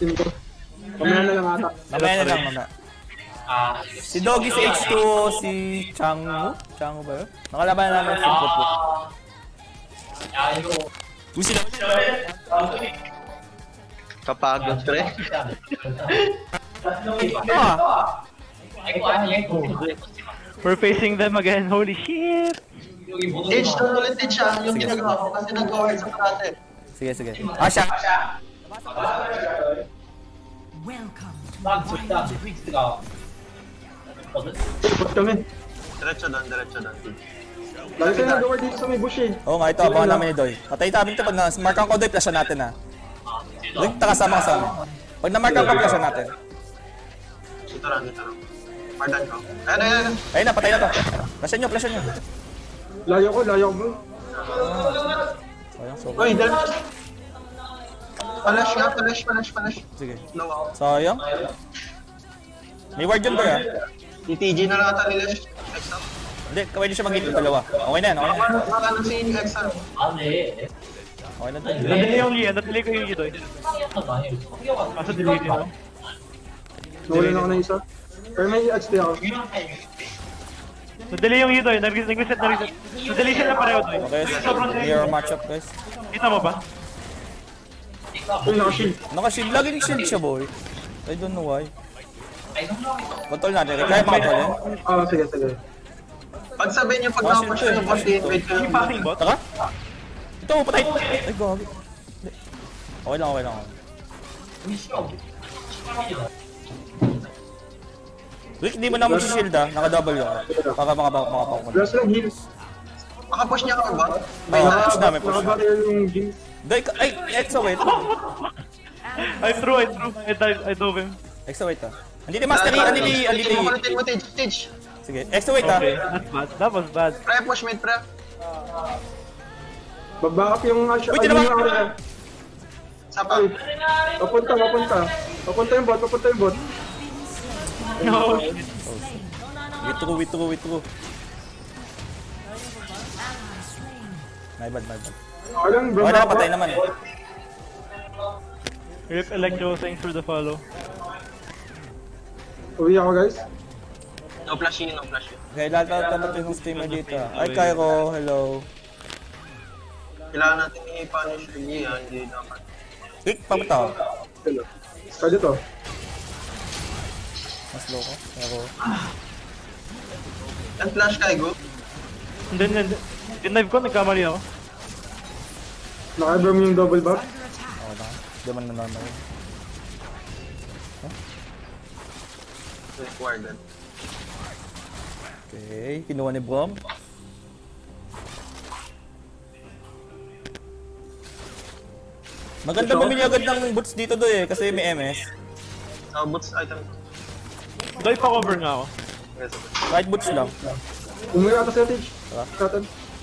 team ko. Mamaya na lang ata. Mamaya na lang, mamaya. Si Doggy si H2, si Changu? Changu ba yun? Nakalaban na namin si Putput. Gusto na Kapagod, pre. We're facing them again, holy shit! H, doon ulit din siya. Yung ginagawa ko kasi nag-guard sa parate. Sige, sige. Ah, siya! Put kami. Diretso doon. Lagi tayo nag-guard dito sa may bush eh. Oo nga, ito. Abangan namin ni Doy. Patay tabi ito pag na-markan ko Doy, plasyan natin ha. Doy, kasama ka sa amin. Pag na-markan ko, plasyan natin. Dito lang. Pardan ko. Ayun. Ayun na, patay na to. Plasyan nyo. Layo ko bro. Sayang, so. Uy, dal. Flash. Sige. No, wow. Sayang. May ward yun ba ya? TTG na lang ata nila. Exam. Hindi, kawai din siya mag-hit yung dalawa. Okay na yan. Makano si Exam. Okay na to. Nadali yung Lee, nadali ko yung Lee. Kaso delete yun. Nawala na ako na isa. Pero may HP ako. Nadali yung Lee, nag-reset. Nadali sila pareho doy. Okay, mirror matchup guys. Kita mo ba? Uy, naka-shield. Naka-shield. Laging shield siya boy. I don't know why. Control natin. Kaya makatol yan. Sige. Pag sabihin niyo pag nakapos siya yung boss, wait ka lang. Passing bot? Taka? Ito, patay! Ay, gagi. Okay lang. Rick, hindi mo naman si shield ha. Naka-double yun. Baka makapako mo. Last lang heal. Makapush niya ka ba? Oo, push namin. Naka-barrier yung Jinx. Ay, Exo wait. I dove him. Exo wait ha. Andito mastery, andito. Makulitin mo, Tej. Sige, Exo wait ha. Okay, that's bad. That was bad. Pre, push mid, pre. Back up yung Asha. Uy, tinawa! Sapa. Papunta yung bot. No. Wait to go. My bad. Alam, bro. Okay na, patay naman eh. Rip Electro, thanks for the follow. Uwi ako guys. No flashing. Okay, lahat yung streamer dito. Ay, Cairo, hello. Kailangan natin i-punish yung hindi dapat. Rick, pamataw. Hello. Kaya to. Mas low ko. Pero... Yan flash ka, Ego. Hindi. Dinive ko, nagkamali ako. Naka-drum yung double buff. Okay na. Hindi man nananaw. Required. Okay, kinuha ni Brom. Maganda bumili agad ng boots dito doy eh, kasi may MS. Boots item. Doy pa cover nga ako. Kahit boots lang. Umuwi ata sa stage. Katan.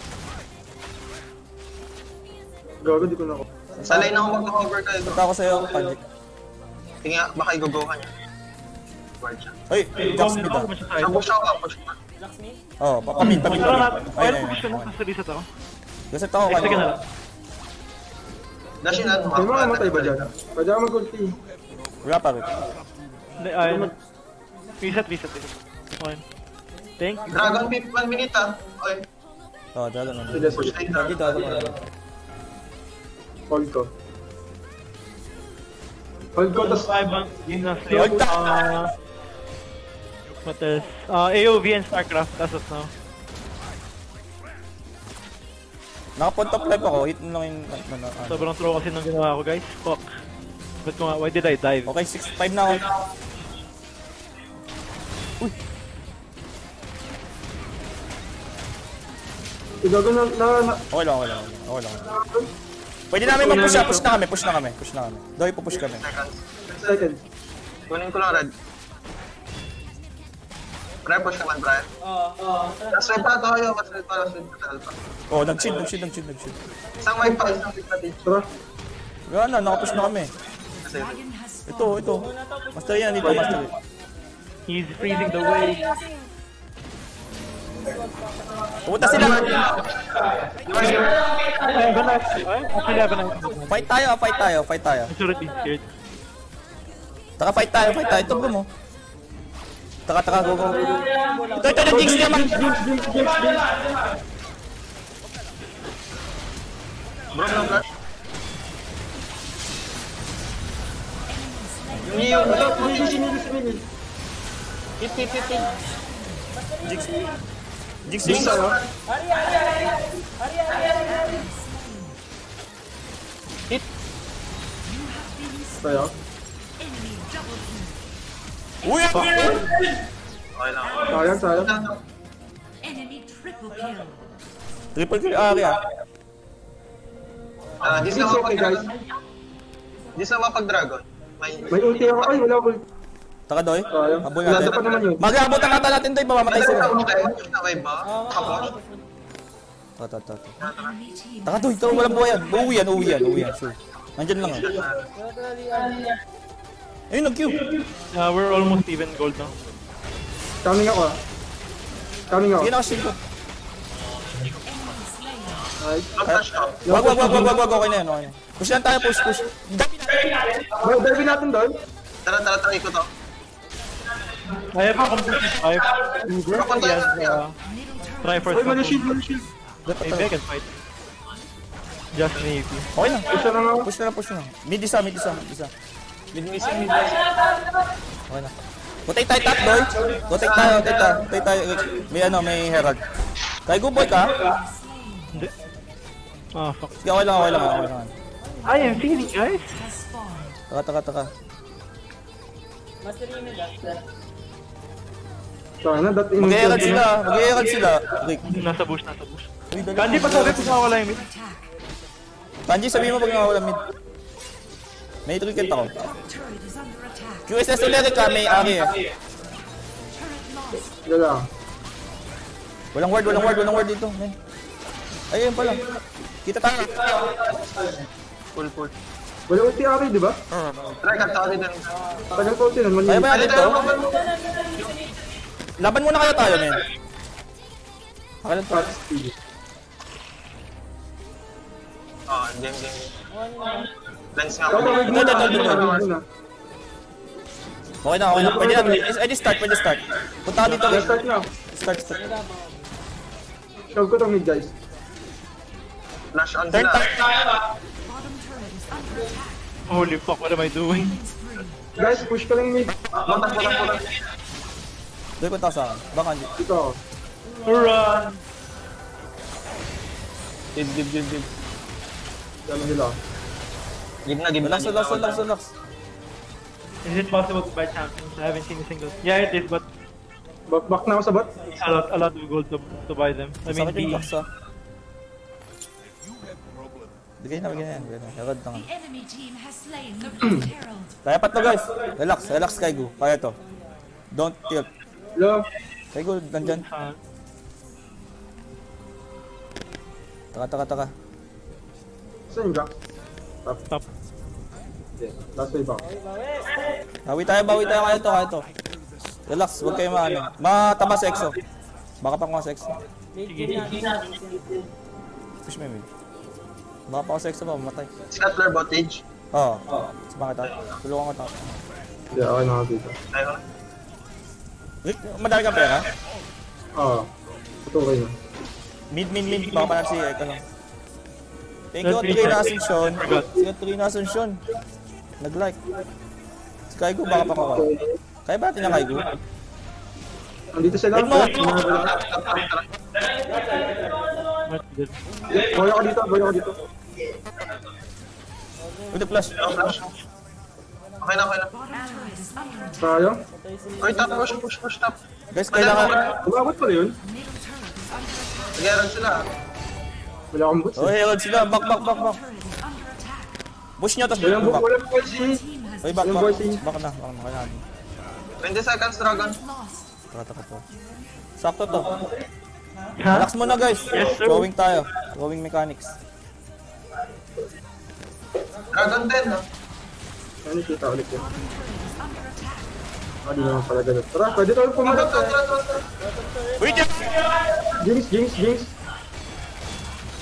Gago, di ko na ako. Salay na ako mag-cover ka, Ego. Punta ako sa'yo, Padik. Tingnan, baka i-go-go ka niya. Guard siya. Ay, Jax mid ah. Push ako. Oo, papamid. Push ko na, sa reset ako. Reset ako Sige na kanina. lang. Dashin natin May mga matay ba dyan? Pwede ako mag-ulti. Wala pa rin. Hindi, reset. Fine. Thank you. Dragon Pip, 1 minute ah. Okay. Oo, dragon na. Sige. Hindi dragon na. Hold ko. Tas Yun na sa'yo. What else? AOV and StarCraft as of now. Naka-point top life ako, hit mo lang yung... Sobrang throw kasi nang ginawa ko guys. Fuck. Ba't ko nga, why did I dive? Okay, 6-5 na ako. Uy! Igago na... Okay lang. Pwede namin mag-push ah, push na kami. Doy, pupush kami. Second. Kunin ko lang red. Pre, push naman, pre. Last red pa tayo. Last red pa. Oh, nag-shield. Isang wipe pa dito. Tara. Yan na, nakapush na kami. Ito. Master yan dito, master. He's freezing the way. Pumunta sila! Actually, I have a knife. Fight tayo. I should have been scared. Fight tayo. Fight tayo. Fight tayo. I should have been scared. Taka, fight tayo. Ito mo. Taka, go. Ito, Jinx naman. Bro, no flash. Yung hit. Jinx. Hit. Tayo. Uy! Okay lang. Sayang. Enemy triple kill. Triple kill area. Dis It's na okay, guys. Dis na mapag-dragon. May ulti ako. Ay, wala ulti. Taka, Doy. Sayang. Habol Wala natin. pa naman yun. Mag-aabot ang ata natin, Doy. Mamamatay sila. Okay ba? Kapos? Taka. Enemy team. Taka, Doy. Ito, walang buhay yan. Uuwi yan. Sure. Nandyan lang. Ayun, nag-Q. We're almost even gold now. Coming ako. Sige, nakashield ko. Nice. Flash top. Wag. Okay na yan. Push lang tayo, push. Dive natin doon. Tara, try ko to. I have a complete 5. Yes, try first. Ay, mali shield. Maybe I can fight. Just an AP. Okay lang. Isa na nga. Push na. Mid isa. Mid-missing. Okay na. Rotate tayo top, Doy. Rotate tayo. May herald. Tayo, good boy ka. Hindi. Fuck. Sige, okay lang. I am feeling, guys. Has spawned. Taka. Sana, that in Mag-i-herald sila. Rick. Nasa bush. Uy, dali. Kanji pa sabi kung mawala yung mid. Attack. Kanji, sabihin mo pag nawawala mid. May tricket ako. Turret is under attack. QSS ulit ka, may ari eh. Turret lost. Wala. Walang word dito, men. Ayun pala. Kita tayo. Full. Wala ulti ako, di ba? Try ka, sorry din. Tagal ko ulti nun. Kaya ba natin to? Laban muna kayo tayo, men. Akalan to. Hindi. Lens nga. Okay na. Pwede na. Pwede start. Punta ka dito, Rick. Start na. Start. Show ko to mid, guys. Flash on Turn sila. Bottom turret is under attack. Holy fuck, what am I doing? Guys, push ka lang mid. Bulang. Doy, punta ka sa akin. Baka hindi. Dito ako. Run! Dib. Dalawa nila. Give na. Relax. Is it possible to buy champions? I haven't seen a single. Yeah, it is, but Back na ako sa bot. it's a lot of gold to buy them. I mean, Sakit yung the box, ah. Bigay na. Herald na nga. The enemy team has slain the Red Herald. Kaya pa to, guys. Relax, Kaigo. Kaya to. Don't tilt. Hello. Kaigo, nandyan. Taka. Saan yung back? top. Okay. Last way back. Bawi tayo. Kaya to. Relax, huwag kayo matama sa exo. Baka pa kuha sa exo. Push me, mid. Baka pa ako sa exo ba, mamatay. Scattler bottage. Oo. Sabang kita. Tulungan ko. Hindi, okay na ako dito. Ayun. Rick, madali kang pera? Oo. Ito okay na. Mid. Baka pa lang si Eko lang. Thank you, Trina Asuncion. Nag-like. Si Kaigo, baka pa kuha. Kaya ba natin yung Kaigo? Andito sila. Wait mo! Boy ako dito. With the flash. Okay na. Bottom turret is under attack. Sayang. Oy, top. Push top. Guys, kailangan... Umabot pala yun. Middle turret is under attack. Nagyaran sila. Wala akong boots. Oh, herald sila. Back. Turret is under attack. Push nyo, tapos Walang back. walang voice. Team has Oy, back. Walang voicing. Back na. Kailangan. 20 seconds, Dragon. lost. Taka. Sakto to. Relax muna, guys. Yes, sir. Throwing tayo. Throwing mechanics. Dragon 10. Ano kita ulit yun? Di naman pala ganun. Tara, pwede tayo pumunta. Wait! Jinx.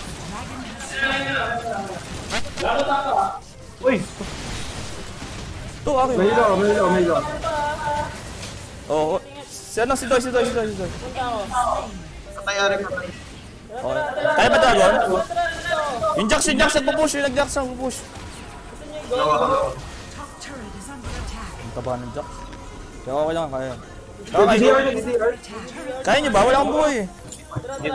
Uy! To, akin. May ilaw. Oo. Si Doy. Patayari pa. Okay. Kaya ba Dragon? Yung Jax, nagpupush. Nag-Jax. Gawa ka. Top turret is under attack. Ang taba ng Jax. Kaya okay lang, kaya. DDR. Kaya nyo ba? Wala akong buhay eh. Give.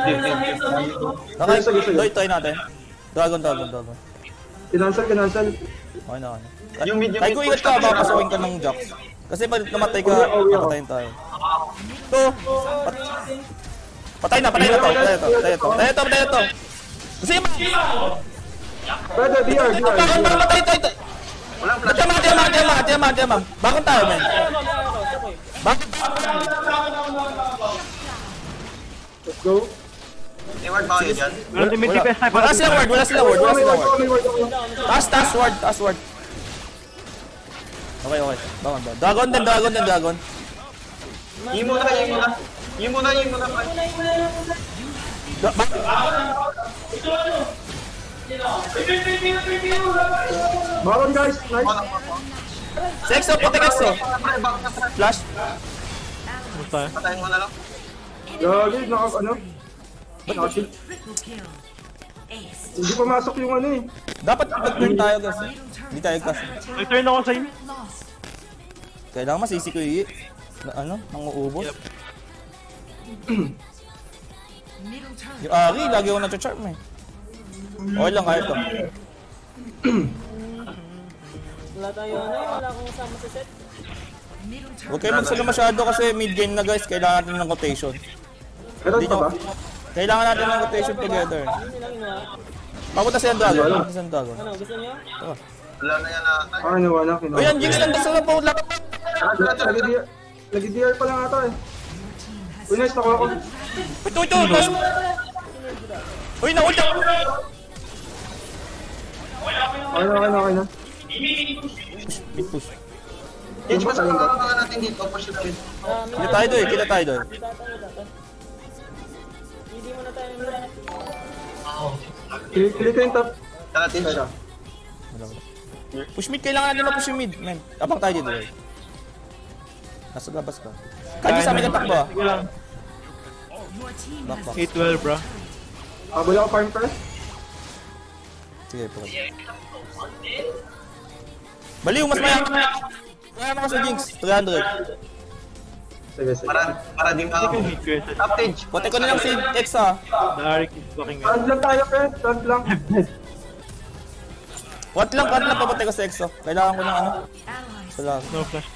Doy, try natin. Dragon. Kinansel. Okay na. Yung mid, Kaya kung ingat ka, baka pasukin ka ng Jax. Kasi pag namatay ka, papatayin tayo. To! Patay na to. Kasi Pwede, DR. patay. walang flash. Diamond. Bakit tayo, men? Bakit? Let's go. Reward ba kayo dyan? Ultimate DPS sniper. Wala silang ward. May ward. Taas ward. Okay. Bakit ba? Dragon. Yung muna. Baron guys, nice. Sexo, Exo. Flash. Basta. Patayin mo na lang. Gagi, nakashield. Triple kill. Ace. Hindi pumasok yung ano eh. Dapat mag-turn tayo guys. Hindi tayo kasi. Nag-turn ako sa inyo. Lost. Kailangan masisi ko yung nanguubos. Middle turret. Yung Ari, lagi ako na-charm eh. Okay lang, kaya to. Wala akong kasama sa set. Middle turret. Huwag kayo magsala masyado kasi mid-game na guys, kailangan natin ng rotation. Meron pa ba? Kailangan natin ng rotation together. Hindi lang ginawa. Papunta sa Dragon. Ano, gusto niyo? Wala na yan ata. Wala. O yan, Jinx, nandun sa po. Nag-DR pa lang ata eh. Uy, nice, nakuha ko. Ito. Uy, na-ult ako. Okay na. Mid push. Edge, mas makakaka natin dito. Push it in. Kita tayo doon. Hindi mo na tayo Kill ko yung top. Tara, Tinch. Push mid, kailangan natin na-push yung mid, man. Abang tayo dito, eh. Nasa labas ka. Kaya sa amin natakbo, ah. Sige lang. Your team Back. has 8-12 bro. Wala ko farm first. Sige, po. Baliw, mas mayaman. Mayaman ka sa Jinx. 300. Sige. Para din ka. Hit ko yun sa Top Tinch. Pote ko na lang si X, ah. Darik is blocking me. Stand lang tayo, friend. Stand lang. What lang papote ko sa X, oh. Kailangan ko ng ano. allies. Salamat. No flash.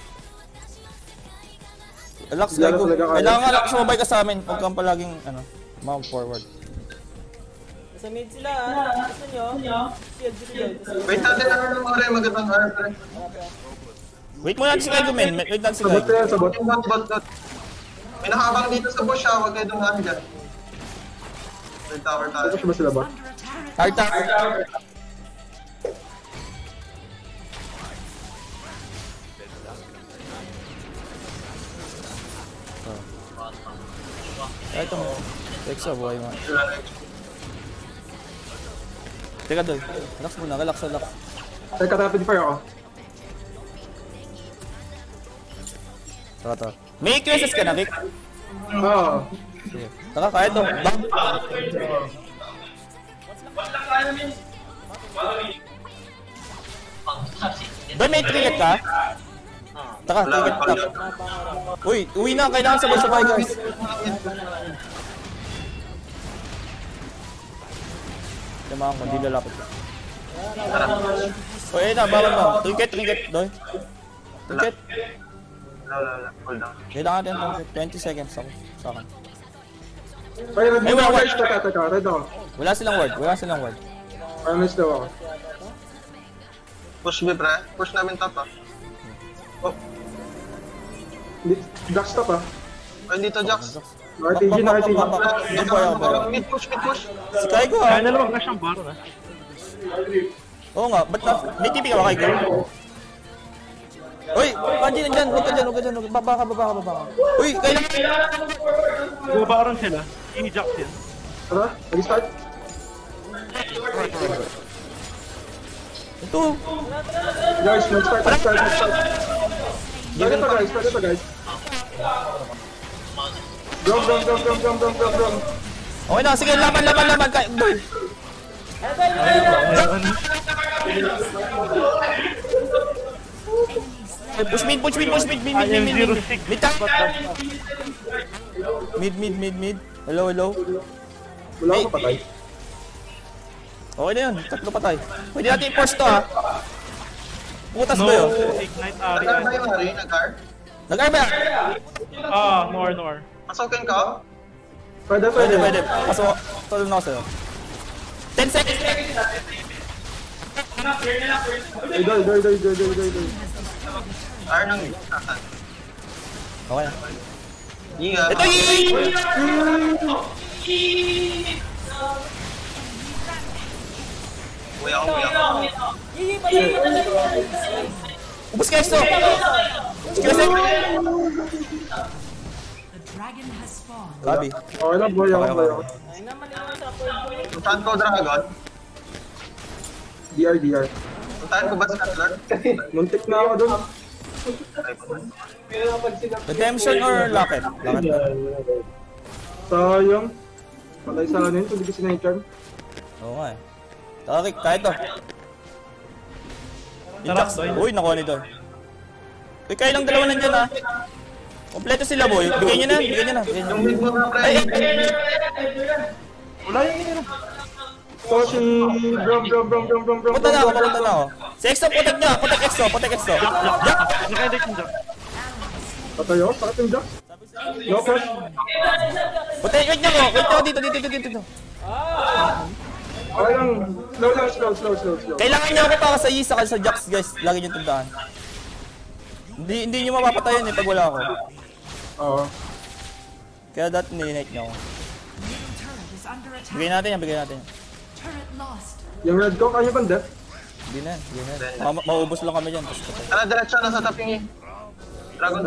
Relax, Gago. Kailangan nga sumabay ka sa amin. Huwag kang palaging, mount forward. Sa mid sila, gusto niyo? Shield. Wait natin ang mga magandang RF. Wait muna natin si Gago, men. Wait natin si Sabot Gago. yan, sabot. Yung bot. May nakabang dito sa bush ha. Huwag kayo dumaan dyan. May tower tayo. Ito siya ba sila ba? Under attack. Tarta. Ito mo. Texa, buhay mo. Teka doon. Relax muna, relax. Teka, rapid fire ako. Tara. May QSS ka na, Rick? Oo. Sige. Tara, kaya to. Doon may trinket ka? Taka, trinket ka. Uy, uwi na. Kailangan sabay-sabay, guys. Tamahan ko, hindi lalapit ko. Uy, ayun na, bawal mo. Trinket, doy. Trinket. Wala. Hold on. Kailangan natin ng 20 seconds ako sa akin. Ay, red Ay, mo wala, ako, wala. guys. Teka. Red ako. Wala silang word. Armless daw ako. Push B, pre. Push namin top ha. Oh, Jax top ah. ay dito, Jax. RPG na RPG. Mid push. Si Kaigo Kaya ah. na lang flash ng Baron ha. Oo nga, ba't na? May TP ka ba Kaigo? Uy! Kanji nandyan! Huwag ka dyan! Baba ka! Uy! Kailangan! Go Baron sila. I-jack yan. Tara, nag-start. Ito. Guys, let's start. Pwede to guys. Drum. Okay na, sige, laban. Boy. Push mid. Mid. Hello. Wala ako patay. Okay na yun, 3 patay. Pwede natin i-force to ha. Butas ba yun? Ignite Ari. Nag-guard ba yung Ari? Nag-guard? Nag-arm ba? Nor. Pasukin ka? Pwede. Kaso, tolo na ako sa'yo. 10 seconds! Idol. Ari nang sasad. Okay na. Yiga. Ito yee! Uy ako. Gigi, patay. Ubus ka, Exo! Sige, Exo! The dragon has spawned. Gabi. Okay lang, boy. Ako. Ay naman yung sa point. Puntahan ko Dragon. DR. Puntahan ko ba si Cutler? Muntik na ako dun. Redemption or Locket? Locket ba? Sayang. Patay sa anin, hindi kasi na-charm. Oo nga eh. Tarik, kahit to. Tara, Doy. Uy, nakuha ni Doy. Uy, kayo lang dalawa nandyan ha. Kompleto sila boy. Bigay nyo na. Yung mid mo na pre. Ay! Wala yung nila. So si Brom. Punta na ako. Si Exo, protect Exo. Jack! Naka-edit yung Jack. Patay ako, sakit yung Jack. No cash. Wait niya ako dito. Okay lang, slow. Kailangan niyo ako para sa Yi sa Jax guys. Lagi niyo tandaan. Hindi niyo mapapatayan pag wala ako. Oo. Kaya dati nilinate niyo ako. Middle turret is under attack. Bigay natin yan. Turret lost. Yung red ko, kanya bang death? Hindi na. Maubos lang kami dyan. Ano, diretso na sa taping eh. Dragon.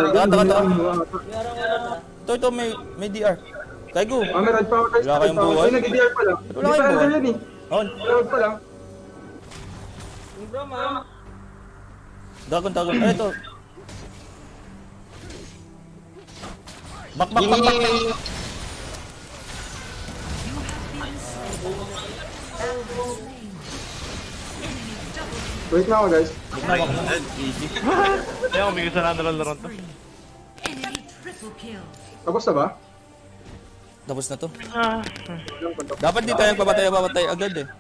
Ito, may DR. Kaya go. May red pa ako guys. Wala kayong buhay? Ay, nag-DR pa lang. Wala kayong buhay? Yan eh. Oh, Red pa lang. Yung bro, ma. Dragon. Ito. Back. Wait na ako guys. Kaya umigil sa laro to. Enemy triple kill. Tapos na ba? Tapos na to. Ah. Dapat dito yung papatay agad eh.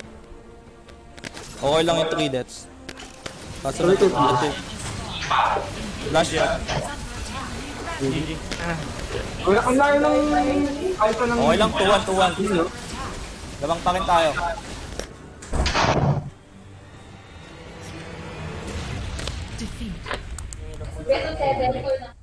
Okay lang yung 3 deaths. Kaso na flash yan. GG. Ang layo ng alpha ng... Okay lang, 2-1. Labang pa rin tayo. Defeat.